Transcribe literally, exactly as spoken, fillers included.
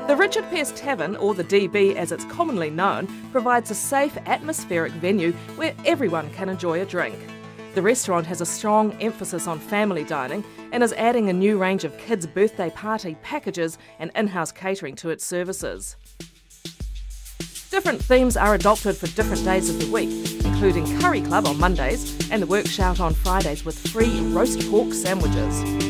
The Richard Pearse Tavern, or the D B as it's commonly known, provides a safe, atmospheric venue where everyone can enjoy a drink. The restaurant has a strong emphasis on family dining and is adding a new range of kids' birthday party packages and in-house catering to its services. Different themes are adopted for different days of the week, including Curry Club on Mondays and the Workshout on Fridays with free roast pork sandwiches.